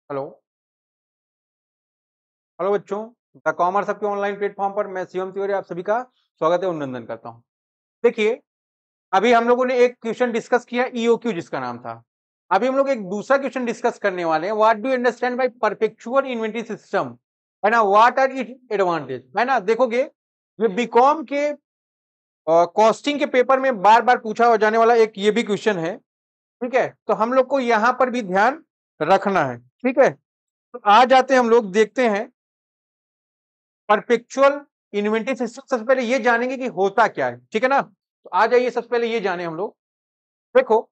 Hello. Hello बच्चों, the commerce सबके online platform पर मैं शिवम तिवारी आप सभी का स्वागत है, अभिनंदन करता हूं। देखिए, अभी हम लोगों ने एक क्वेश्चन डिस्कस किया ईओक्यू जिसका नाम था। अभी हम लोग एक दूसरा क्वेश्चन डिस्कस करने वाले हैं, what do you understand by perpetual inventory system, है ना। व्हाट आर इट एडवांटेज, है ना। देखोगे ये बीकॉम के कॉस्टिंग के पेपर में बार बार पूछा जाने वाला एक ये भी क्वेश्चन है। ठीक है, तो हम लोग को यहां पर भी ध्यान रखना है। ठीक है, तो आ जाते हैं हम लोग देखते हैं परपेचुअल इन्वेंटरी सिस्टम। सबसे पहले ये जानेंगे कि होता क्या है, ठीक है ना। तो आ जाइए, सबसे पहले ये जाने हम लोग। देखो,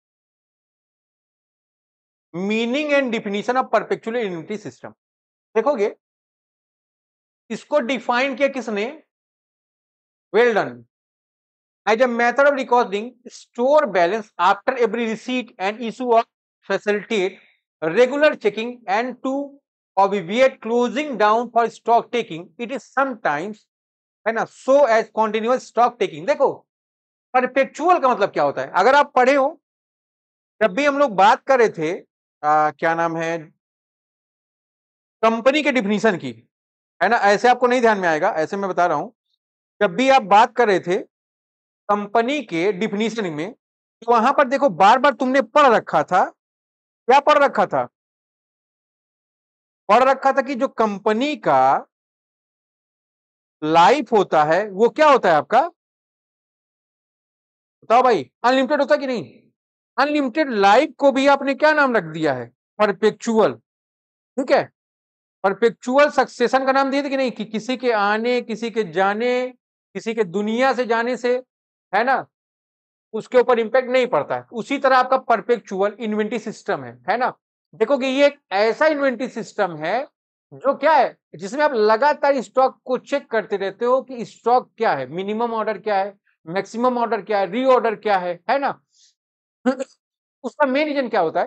meaning and definition of perpetual inventory system. देखोगे, इसको डिफाइन किया किसने? Well done. As a method of recording store balance after every receipt and issue of facilitate regular checking and to obviate closing down for stock taking, it is sometimes, है ना, so as continuous stock taking। देखो, perpetual का मतलब क्या होता है? अगर आप पढ़े हो, जब भी हम लोग बात कर रहे थे क्या नाम है, कंपनी के डिफिनीशन की, है ना, ऐसे आपको नहीं ध्यान में आएगा, ऐसे मैं बता रहा हूं। जब भी आप बात कर रहे थे कंपनी के डिफिनीशन में, तो वहां पर देखो बार बार तुमने पढ़ रखा था। क्या पढ़ रखा था? पढ़ रखा था कि जो कंपनी का लाइफ होता है वो क्या होता है आपका? बताओ भाई, अनलिमिटेड होता है कि नहीं? अनलिमिटेड लाइफ को भी आपने क्या नाम रख दिया है? परपेचुअल। ठीक है, परपेचुअल सक्सेशन का नाम दिए थे कि नहीं, कि किसी के आने, किसी के जाने, किसी के दुनिया से जाने से, है ना, उसके ऊपर इंपैक्ट नहीं पड़ता है। उसी तरह आपका परपेचुअल इन्वेंटरी सिस्टम है ना। देखोगे ये एक ऐसा इन्वेंटरी सिस्टम है जो क्या है, जिसमें आप लगातार स्टॉक को चेक करते रहते हो कि स्टॉक क्या है, मिनिमम ऑर्डर क्या है, मैक्सिमम ऑर्डर क्या है, रीऑर्डर क्या है ना। उसका मेन रीजन क्या होता है?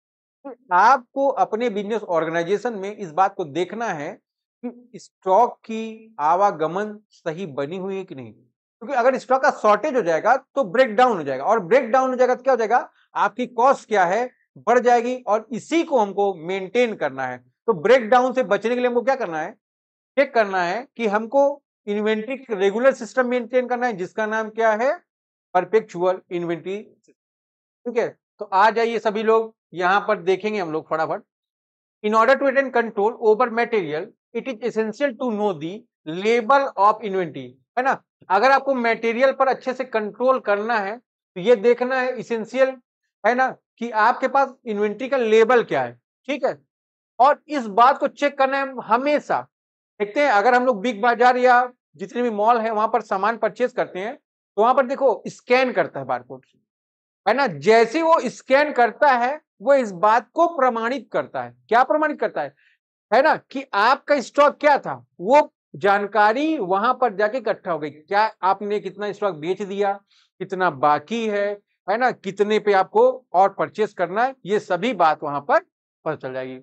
आपको अपने बिजनेस ऑर्गेनाइजेशन में इस बात को देखना है कि स्टॉक की आवागमन सही बनी हुई है कि नहीं। क्योंकि अगर स्टॉक का शॉर्टेज हो जाएगा तो ब्रेक डाउन हो जाएगा, और ब्रेक डाउन हो जाएगा तो क्या हो जाएगा, आपकी कॉस्ट क्या है, बढ़ जाएगी। और इसी को हमको मेंटेन करना है। तो ब्रेक डाउन से बचने के लिए हमको क्या करना है? चेक करना है कि हमको इन्वेंट्री रेगुलर सिस्टम मेंटेन करना है, जिसका नाम क्या है? Perpetual inventory. ठीक है, तो आ जाइए सभी लोग, यहां पर देखेंगे हम लोग फटाफट। In order to attain control over material, it is essential to know the level of inventory, है ना। अगर आपको मटेरियल पर अच्छे से कंट्रोल करना है तो ये देखना है, इसेंशियल, है ना, कि आपके पास इन्वेंट्री का लेवल क्या है। ठीक है, और इस बात को चेक करना है हमेशा। देखते हैं, अगर हम लोग बिग बाजार या जितने भी मॉल है वहां पर सामान परचेज करते हैं, तो वहां पर देखो स्कैन करता है बारकोड, है ना। जैसे वो स्कैन करता है, वो इस बात को प्रमाणित करता है। क्या प्रमाणित करता है ना, कि आपका स्टॉक क्या था। वो जानकारी वहां पर जाके इकट्ठा हो गई, क्या आपने कितना स्टॉक बेच दिया, कितना बाकी है ना, कितने पे आपको और परचेस करना है, ये सभी बात वहां पर पता चल जाएगी।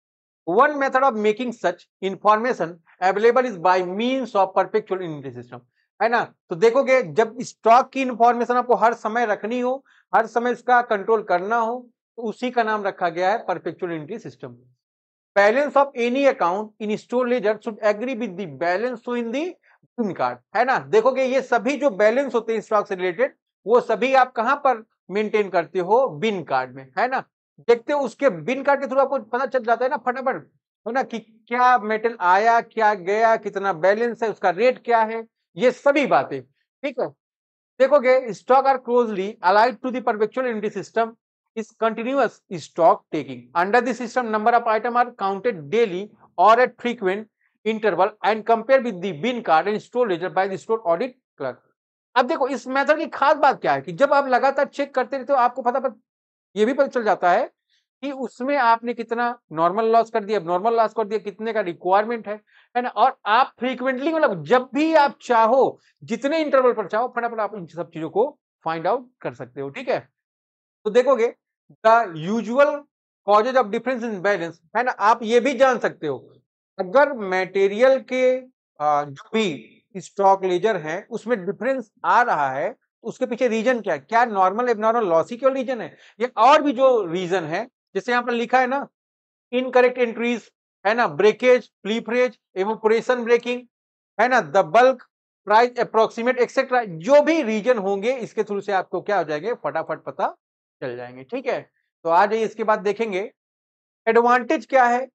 One method of making such information available is by means of perpetual inventory system, है ना। तो देखोगे, जब स्टॉक की इंफॉर्मेशन आपको हर समय रखनी हो, हर समय इसका कंट्रोल करना हो, तो उसी का नाम रखा गया है perpetual inventory system. Balance of any account in store ledger should agree with the balance show in the bin card, है ना। देखोगे ये सभी जो बैलेंस होते हैं स्टॉक से रिलेटेड, वो सभी आप कहां पर मेंटेन करते हो? बिन कार्ड में, है ना। देखते हो उसके बिन कार्ड के थ्रू आपको पता चल जाता है ना फटाफट, है ना, कि क्या मेटल आया, क्या गया, कितना बैलेंस है, उसका रेट क्या है, ये सभी बातें। ठीक है, देखोगे stock are closely allied to the perpetual inventory system is continuous stock taking. Under the system, number of items are counted daily or at frequent interval and compared with the bin card and store ledger by the store audit clerk. अब देखो, इस method की खास बात क्या है कि जब आप लगातार चेक करते रहते हो, आपको फटाफट ये भी पता चल जाता है कि उसमें आपने कितना नॉर्मल लॉस कर दिया, नॉर्मल लॉस कर दिया, कितने का रिक्वायरमेंट है ना। और आप फ्रीक्वेंटली, मतलब जब भी आप चाहो, जितने इंटरवल पर चाहो, फटाफट आप इन सब चीजों को फाइंड आउट कर सकते हो। ठीक है, तो देखोगे the usual causes of difference in balance, है ना। आप ये भी जान सकते हो, अगर मटेरियल के जो भी स्टॉक लेजर है उसमें डिफरेंस आ रहा है, तो उसके पीछे रीजन क्या है? क्या नॉर्मल एबनॉर्मल लॉस ही केवल रीजन है, या और भी जो रीजन है, जैसे यहाँ पर लिखा है ना इनकरेक्ट एंट्रीज, है ना, ब्रेकेज, प्लीफरेज, एवोपोरेशन ब्रेकिंग, है ना, the bulk, price approximate etcetera, जो भी रीजन होंगे इसके थ्रू से आपको क्या हो जाएंगे, फटाफट पता चल जाएंगे। ठीक है, तो आ जाइए इसके बाद देखेंगे एडवांटेज क्या है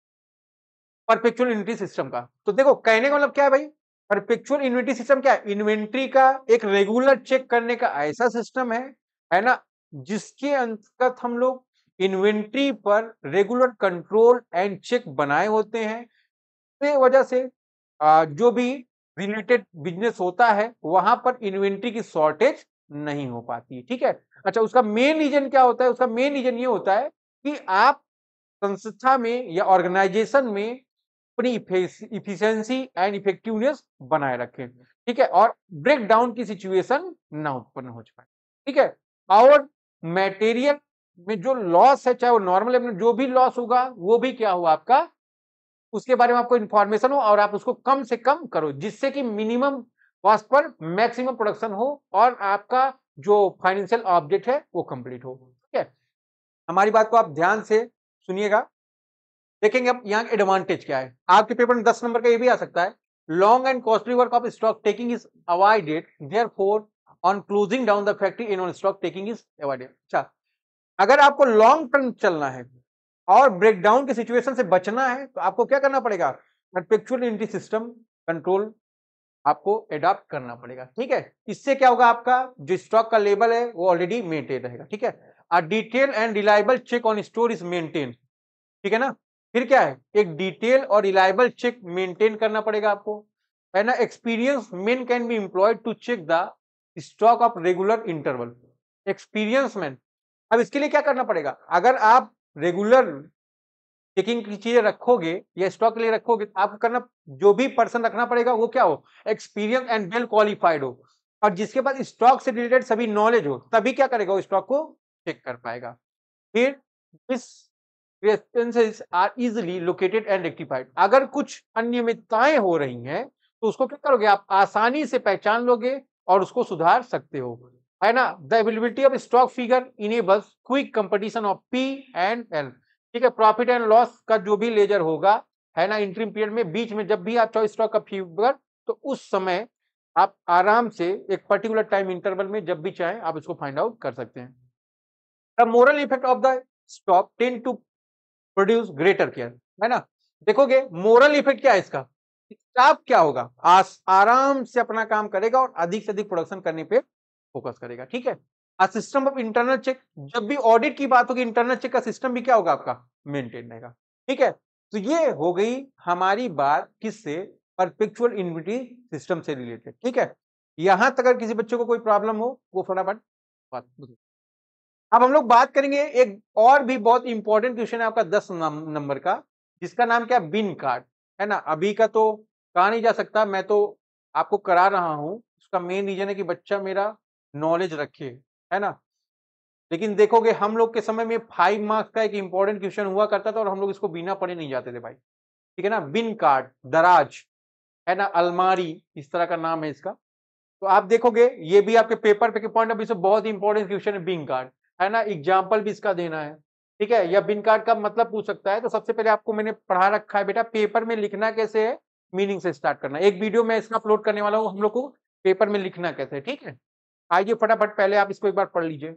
परपेचुअल इन्वेंटरी सिस्टम का। तो देखो कहने का मतलब क्या है भाई, परपेचुअल इन्वेंटरी सिस्टम क्या है, इन्वेंट्री का एक रेगुलर चेक करने का ऐसा सिस्टम है ना, जिसके अंतर्गत हम लोग इन्वेंट्री पर रेगुलर कंट्रोल एंड चेक बनाए होते हैं। तो वजह से जो भी रिलेटेड बिजनेस होता है वहां पर इन्वेंट्री की शॉर्टेज नहीं हो पाती। ठीक है, अच्छा उसका मेन रीजन क्या होता है, उसका मेन रीजन ये होता है कि आप संस्था में या ऑर्गेनाइजेशन में अपनी इफिशिएंसी एंड इफेक्टिवनेस बनाए रखें। ठीक है, और ब्रेक डाउन की सिचुएशन ना उत्पन्न हो जाए। ठीक है, और मटेरियल में जो लॉस है, चाहे वो नॉर्मल में जो भी लॉस होगा वो भी क्या हुआ आपका, उसके बारे में आपको इंफॉर्मेशन हो और आप उसको कम से कम करो, जिससे कि मिनिमम कॉस्ट पर मैक्सिमम प्रोडक्शन हो और आपका जो फाइनेंशियल ऑब्जेक्ट है वो कंप्लीट हो। ठीक है, हमारी बात को आप ध्यान से सुनिएगा। देखेंगे अब यहाँ एडवांटेज क्या है, आपके पेपर में 10 नंबर का ये भी आ सकता है, long and costly work of stock taking is avoided, therefore on closing down the factory in on stock taking is avoided. अच्छा, अगर आपको लॉन्ग टर्म चलना है और ब्रेकडाउन की सिचुएशन से बचना है तो आपको क्या करना पड़ेगा, परपेचुअल इन्वेंटरी सिस्टम कंट्रोल आपको एडॉप्ट करना पड़ेगा। ठीक है, इससे क्या होगा, आपका जो स्टॉक का लेवल है वो ऑलरेडी मेंटेन रहेगा। ठीक है, a detail and reliable check on store is maintain. ठीक है ना, फिर क्या है, एक डिटेल और रिलायबल चेक मेंटेन करना पड़ेगा आपको, है ना। Experience man can be employed to check the stock of regular interval. Experience man, अब इसके लिए क्या करना पड़ेगा, अगर आप रेगुलर चेकिंग की चीजें रखोगे या स्टॉक के लिए रखोगे तो आपको करना, जो भी पर्सन रखना पड़ेगा वो क्या हो, एक्सपीरियंस एंड वेल क्वालिफाइड हो, और जिसके पास स्टॉक से रिलेटेड सभी नॉलेज हो, तभी क्या करेगा, वो स्टॉक को चेक कर पाएगा। फिर this expenses are easily located and rectified. अगर कुछ अनियमितताएं हो रही हैं तो उसको क्या करोगे, आप आसानी से पहचान लोगे और उसको सुधार सकते हो, है ना। The availability of stock figure enables quick competition of P and L. ठीक है, प्रॉफिट एंड लॉस का जो भी लेजर होगा, है ना, इंटरिम पीरियड में बीच में जब भी आप चाहो स्टॉक का फिगर, तो उस समय आप आराम से एक पर्टिकुलर टाइम इंटरवल में जब भी चाहें आप इसको फाइंड आउट कर सकते हैं। The moral effect of the stock tend to produce greater care, है ना। देखोगे मोरल इफेक्ट क्या है इसका, स्टाफ क्या होगा, आराम से अपना काम करेगा और अधिक से अधिक प्रोडक्शन करने पे फोकस करेगा। ठीक है, सिस्टम ऑफ इंटरनल चेक, जब भी ऑडिट की बात होगी इंटरनल चेक का सिस्टम भी क्या होगा आपका, मेंटेन रहेगा। ठीक है, तो ये हो गई हमारी बात किससे, परपेचुअल इन्वेंटरी सिस्टम से रिलेटेड। ठीक है, यहां तक अगर किसी बच्चे को कोई प्रॉब्लम हो वो फटाफट बात। अब हम लोग बात करेंगे एक और भी बहुत इंपॉर्टेंट क्वेश्चन है आपका 10 नंबर का, जिसका नाम क्या, बिन कार्ड, है ना। अभी का तो कहा नहीं जा सकता, मैं तो आपको करा रहा हूं, उसका मेन रीजन है कि बच्चा मेरा नॉलेज रखे, है ना। लेकिन देखोगे हम लोग के समय में 5 मार्क्स का एक इंपॉर्टेंट क्वेश्चन हुआ करता था और हम लोग इसको बिना पढ़े नहीं जाते थे भाई। ठीक है ना, बिन कार्ड, दराज, है ना, अलमारी, इस तरह का नाम है इसका। तो आप देखोगे ये भी आपके पेपर पे के पॉइंट ऑफ व्यू से बहुत इंपॉर्टेंट क्वेश्चन है, बिन कार्ड, है ना। एग्जाम्पल भी इसका देना है। ठीक है, या बिन कार्ड का मतलब पूछ सकता है, तो सबसे पहले आपको मैंने पढ़ा रखा है बेटा, पेपर में लिखना कैसे है, मीनिंग से स्टार्ट करना। एक वीडियो में इसका अपलोड करने वाला हूँ, हम लोग को पेपर में लिखना कैसे है। ठीक है, आइए फटाफट पहले आप इसको एक बार पढ़ लीजिए।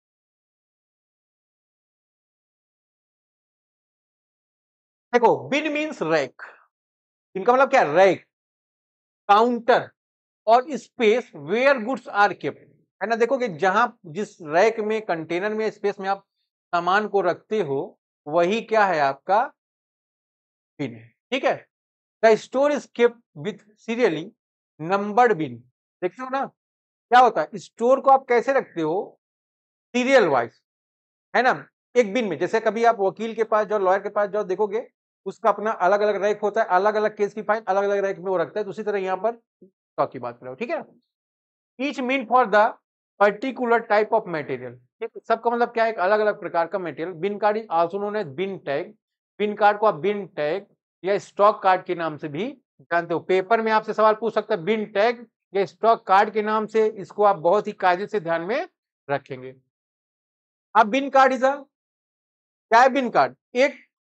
देखो बिन मीन्स रैक, इनका मतलब क्या, रैक, काउंटर और space where goods are kept, है ना। देखोगे जहां जिस रैक में, कंटेनर में, स्पेस में आप सामान को रखते हो वही क्या है आपका बिन है। ठीक है, the store is kept with serially numbered bin. देखते हो ना क्या होता है, स्टोर को आप कैसे रखते हो, सीरियल वाइज, है ना। एक बिन में, जैसे कभी आप वकील के पास जाओ, लॉयर के पास जाओ, देखोगे उसका अपना अलग अलग रैक होता है, अलग अलग केस की फाइल अलग अलग रैक में वो रखता है। तो उसी तरह यहाँ पर स्टॉक की बात करो। ठीक है, each mean for the particular type of material. ठीक है, सबका मतलब क्या है, एक अलग अलग प्रकार का material. Bin card is also known as bin tag. Bin card को आप बिन टैग या स्टॉक कार्ड के नाम से भी जानते हो। पेपर में आपसे सवाल पूछ सकता है बिन टैग या स्टॉक कार्ड के नाम से, इसको आप बहुत ही कायदे से ध्यान में रखेंगे। अब बिन कार्ड इज क्या है, बिन कार्ड एक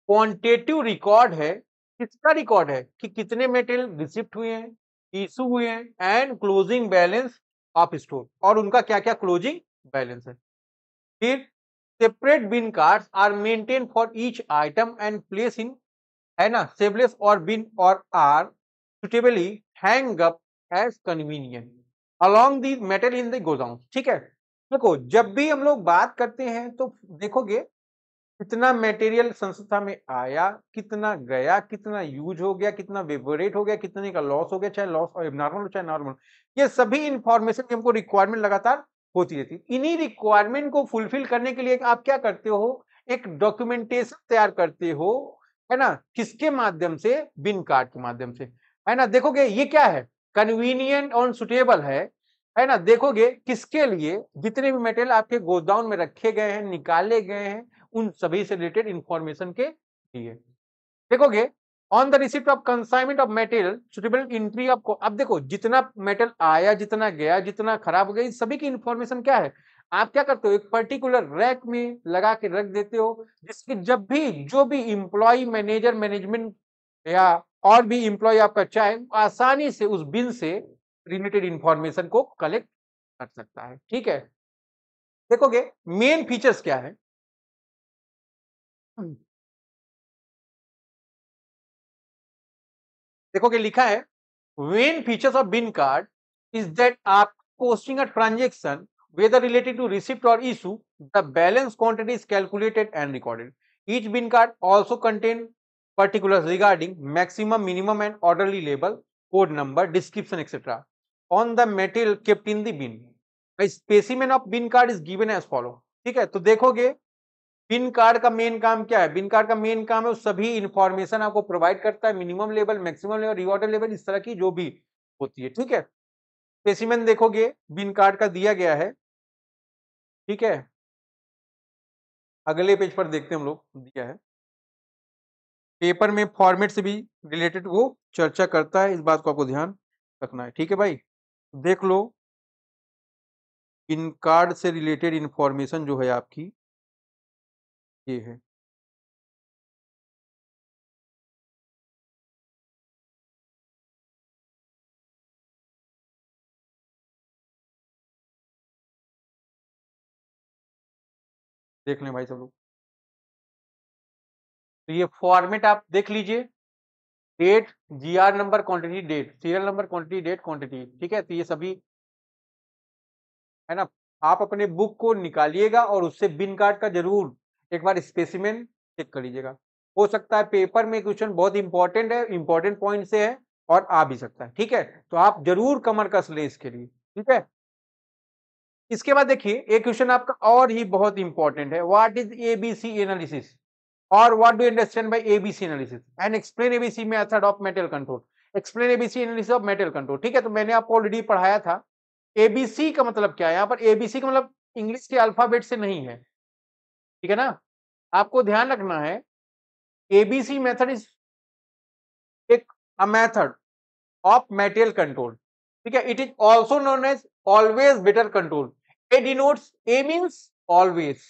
क्वांटिटेटिव रिकॉर्ड है, किसका रिकॉर्ड है कि कितने मेटेरियल रिसिप्ट हुए हैं, इशू हुए हैं, and closing balance of store, और उनका क्या क्या क्लोजिंग बैलेंस है। फिर separate bin cards are maintain for each item and place in, है ना, सेबलेस और बिन और are suitably hung up as convenient along the metal in the godown. ठीक है, देखो जब भी हम लोग बात करते हैं तो देखोगे कितना मटेरियल संस्था में आया, कितना गया, कितना यूज हो गया, कितना वेपोरेट हो गया, कितने का लॉस हो गया, चाहे लॉस एबनॉर्मल हो चाहे नॉर्मल, ये सभी इंफॉर्मेशन की हमको रिक्वायरमेंट लगातार होती रहती है। इन्हीं रिक्वायरमेंट को फुलफिल करने के लिए आप क्या करते हो, एक डॉक्यूमेंटेशन तैयार करते हो, है ना, किसके माध्यम से, बिन कार्ड के माध्यम से, है ना। देखोगे ये क्या है, कन्वीनियंट और सुटेबल है ना। देखोगे किसके लिए, जितने भी मटेरियल आपके गोदाउन में रखे गए हैं, निकाले गए हैं, उन सभी से रिलेटेड इंफॉर्मेशन के लिए। देखोगे on the receipt of consignment of material suitable entry of, अब देखो जितना मेटल आया, जितना गया, जितना खराब हो गया, इस सभी की इंफॉर्मेशन क्या है, आप क्या करते हो, एक पर्टिकुलर रैक में लगा के रख देते हो, जिसके जब भी जो भी इंप्लॉय, मैनेजर, मैनेजमेंट या और भी इंप्लॉय आपका चाहे, आसानी से उस बिन से रिलेटेड इंफॉर्मेशन को कलेक्ट कर सकता है। ठीक है, देखोगे मेन फीचर्स क्या है, देखोगे लिखा है main features of bin card is that आप posting a transaction whether related to receipt or issue, the balance quantity is calculated and recorded. Each bin card also contain particulars regarding maximum, minimum and orderly label, code number, description etc. on the material kept in the bin. A specimen of bin card is given as follow. ठीक है, तो देखोगे बिन card का main काम क्या है, bin card का main काम है वो सभी इंफॉर्मेशन आपको प्रोवाइड करता है, minimum level, maximum level, reorder level, इस तरह की जो भी होती है। ठीक है, स्पेसिमेन देखोगे बिन कार्ड का दिया गया है। ठीक है, अगले पेज पर देखते हैं हम लोग, दिया है पेपर में, फॉर्मेट से भी रिलेटेड वो चर्चा करता है, इस बात को आपको ध्यान रखना है। ठीक है भाई, देख लो बिन कार्ड से रिलेटेड इंफॉर्मेशन जो है आपकी ये है। देख लें भाई सब लोग, तो ये फॉर्मेट आप देख लीजिए, date, GR number, quantity, date, serial number, quantity, date, quantity. ठीक है, तो ये सभी है ना, आप अपने बुक को निकालिएगा और उससे बिन कार्ड का जरूर एक बार स्पेसिमेन चेक कर लीजिएगा। हो सकता है पेपर में क्वेश्चन बहुत इंपॉर्टेंट है, इंपॉर्टेंट पॉइंट से है और आ भी सकता है। ठीक है, तो आप जरूर कमर कस लें इसके लिए। ठीक है, इसके बाद देखिए एक क्वेश्चन आपका और ही बहुत इंपॉर्टेंट है, व्हाट इज एबीसी एनालिसिस और what do you understand by ABC analysis and explain ABC method of material control, explain ABC analysis of material control. ठीक है, तो मैंने आपको ऑलरेडी पढ़ाया था। एबीसी का मतलब क्या है, यहाँ पर एबीसी का मतलब इंग्लिश के अल्फाबेट से नहीं है। ठीक है ना, आपको ध्यान रखना है, एबीसी मेथड इज एक a method of material control. ठीक है, it is also known as always better control. A denotes, A means always,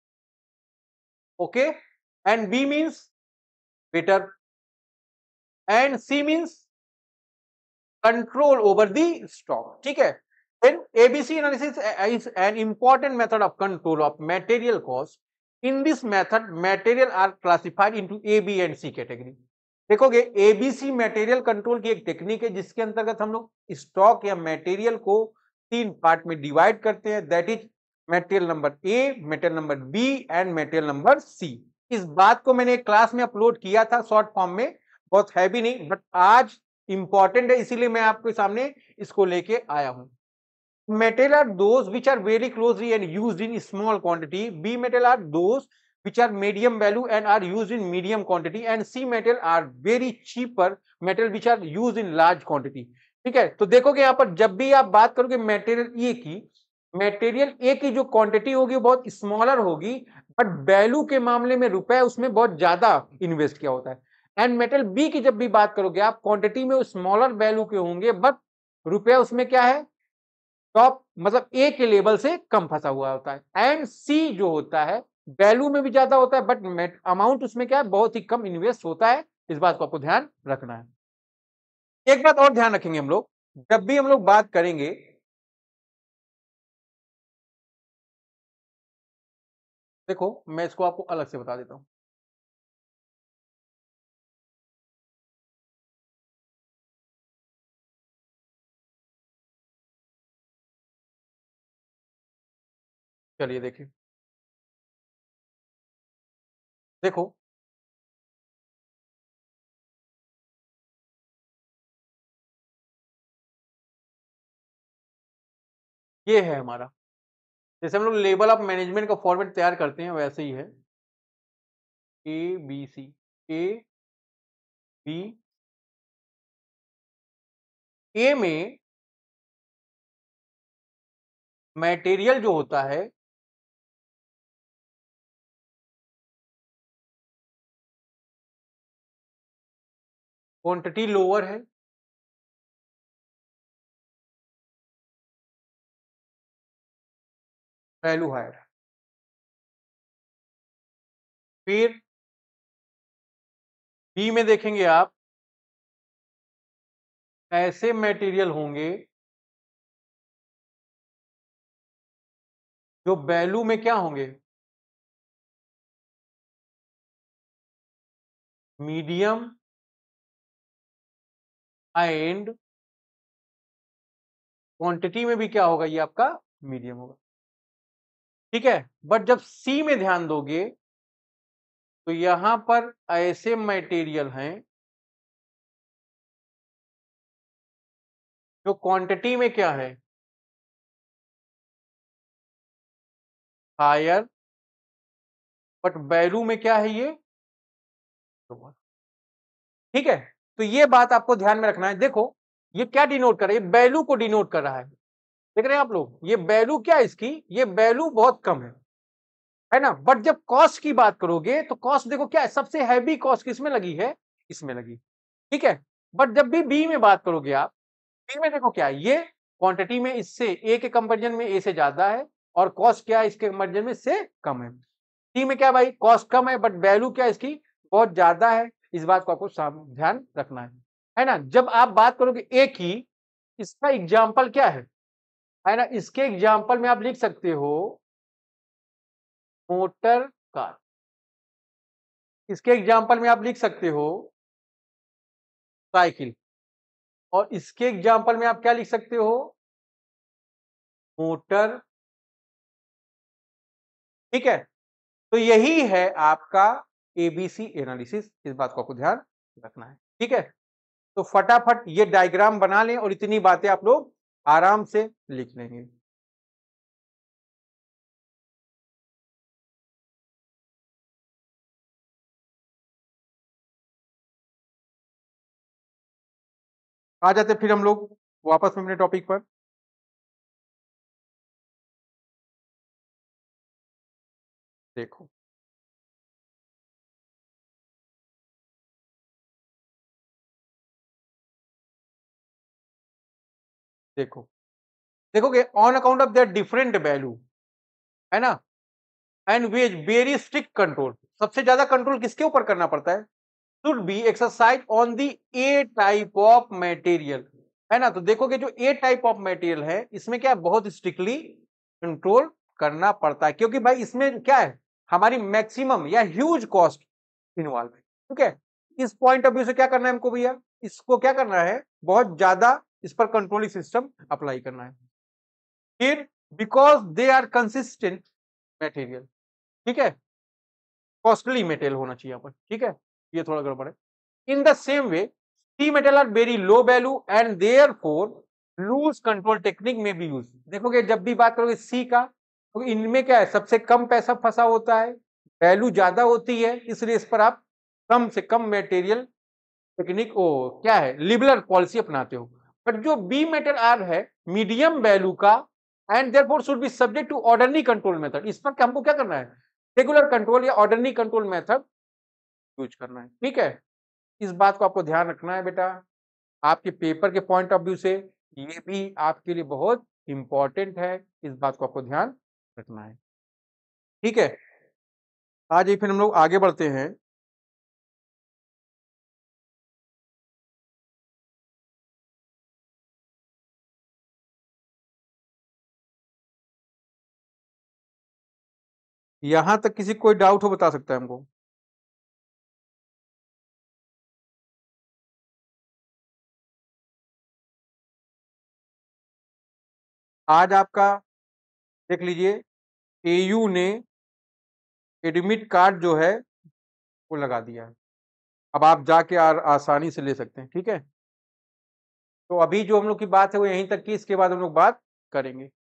okay, and B means better, and C means control over the stock. ठीक है, then ABC analysis is an important method of control of material cost. In this method material are classified into A, B and C category. देखोगे ABC material control की एक technique है जिसके अंतर्गत हम लोग स्टॉक या मटेरियल को 3 पार्ट में डिवाइड करते हैं, that is material number A, material number B and material number C। इस बात को मैंने एक क्लास में अपलोड किया था शॉर्ट फॉर्म में, बहुत हैवी नहीं, बट आज इंपॉर्टेंट है इसीलिए मैं आपके सामने इसको लेके आया हूं। Metal are those which are very closely and used in small quantity. B metal are those which are medium value and are used in medium quantity. And C metal are very cheaper metal which are used in large quantity. ठीक है, तो देखोगे यहाँ पर जब भी आप बात करोगे मटेरियल ए की, मटेरियल ए की जो क्वांटिटी होगी वो बहुत स्मॉलर होगी, बट वैल्यू के मामले में रुपए उसमें बहुत ज्यादा इन्वेस्ट किया होता है। एंड मेटल बी की जब भी बात करोगे आप, क्वांटिटी में स्मॉलर वैल्यू के होंगे बट रुपया उसमें क्या है, टॉप मतलब ए के लेवल से कम फंसा हुआ होता है। एंड सी जो होता है वैल्यू में भी ज्यादा होता है बट अमाउंट उसमें क्या है, बहुत ही कम इन्वेस्ट होता है। इस बात को आपको ध्यान रखना है। एक बात और ध्यान रखेंगे हम लोग, जब भी हम लोग बात करेंगे, देखो मैं इसको आपको अलग से बता देता हूं। चलिए देखिए, देखो ये है हमारा, जैसे हम लोग लेवल ऑफ मैनेजमेंट का फॉर्मेट तैयार करते हैं वैसे ही है, A B C, A B, ए में मटेरियल जो होता है क्वांटिटी लोअर है, वैल्यू हायर है। फिर बी में देखेंगे आप, ऐसे मटेरियल होंगे जो वैल्यू में क्या होंगे, मीडियम एंड क्वांटिटी में भी क्या होगा, ये आपका मीडियम होगा। ठीक है, बट जब सी में ध्यान दोगे तो यहां पर ऐसे मटेरियल हैं जो क्वांटिटी में क्या है, हायर, बट वैल्यू में क्या है, ये लोअर। ठीक है, तो ये बात आपको ध्यान में रखना है। देखो ये क्या डिनोट कर रहा है, ये वैल्यू को डिनोट कर रहा है। देख रहे हैं आप लोग, ये वैल्यू क्या है इसकी, ये वैल्यू बहुत कम है ना। बट जब कॉस्ट की बात करोगे तो कॉस्ट देखो क्या है, सबसे हैवी कॉस्ट किसमें लगी है, इसमें लगी। ठीक है, बट जब भी बी में बात करोगे आप, बी में देखो क्या है, ये क्वांटिटी में इससे ए के कंपेरिजन में ए से ज्यादा है, और कॉस्ट क्या है इसके कंपेरिजन में इससे कम है। सी में क्या भाई, कॉस्ट कम है बट वैल्यू क्या है इसकी, बहुत ज्यादा है। इस बात को आपको ध्यान रखना है ना। जब आप बात करोगे ए की, इसका एग्जाम्पल क्या है ना, इसके एग्जाम्पल में आप लिख सकते हो मोटर कार, इसके एग्जाम्पल में आप लिख सकते हो साइकिल, और इसके एग्जाम्पल में आप क्या लिख सकते हो, मोटर। ठीक है, तो यही है आपका एबीसी एनालिसिस। इस बात को आपको ध्यान रखना है। ठीक है, तो फटाफट ये डायग्राम बना लें और इतनी बातें आप लोग आराम से लिख लेंगे। आ जाते फिर हम लोग वापस में अपने टॉपिक पर। देखो देखो देखोगे, on account of their different value, है ना, and was very strict control, सबसे ज्यादा कंट्रोल किसके ऊपर करना पड़ता है, should be exercise on the A type of material, है ना। तो देखोगे जो ए टाइप ऑफ मटेरियल है इसमें क्या है, बहुत स्ट्रिक्टली कंट्रोल करना पड़ता है, क्योंकि भाई इसमें क्या है, हमारी मैक्सिमम या ह्यूज कॉस्ट इन्वॉल्व है। ठीक है, इस पॉइंट ऑफ व्यू से क्या करना है हमको भैया, इसको क्या करना है, बहुत ज्यादा इस पर कंट्रोलिंग सिस्टम अप्लाई करना है। फिर because they are consistent material, ठीक है, कॉस्टली मेटेरियल होना चाहिए यहाँ पर। ठीक है, ये थोड़ा गड़बड़ है। In the same way C metal are very low value and therefore loose control technique में भी यूज। देखोगे जब भी बात करोगे सी का, तो इनमें क्या है, सबसे कम पैसा फंसा होता है, वैल्यू ज्यादा होती है, इसलिए इस पर आप कम से कम मेटेरियल टेक्निक ओ क्या है, लिबरल पॉलिसी अपनाते हो। बट जो बी मेटल आर है मीडियम वैल्यू का, and therefore should be subject to orderly control method, इस पर हमको क्या करना है, रेगुलर कंट्रोल या ऑर्डरली कंट्रोल मेथड यूज करना है। ठीक है, इस बात को आपको ध्यान रखना है बेटा, आपके पेपर के पॉइंट ऑफ व्यू से ये भी आपके लिए बहुत इंपॉर्टेंट है, इस बात को आपको ध्यान रखना है। ठीक है, आज ये फिर हम लोग आगे बढ़ते हैं। यहां तक किसी को कोई डाउट हो बता सकता है हमको? आज आपका देख लीजिए, एयू ने एडमिट कार्ड जो है वो लगा दिया है। अब आप जाके आसानी से ले सकते हैं, ठीक है। तो अभी जो हम लोग की बात है वो यहीं तक की, इसके बाद हम लोग बात करेंगे।